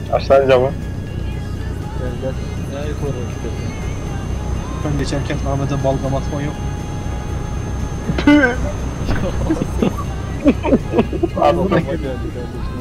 Aşağı camı. Gel gel. Ne yukarı gidelim. Ben geçerken Ahmet'e balgam atman yok. Abi Kafama geldi kardeşim.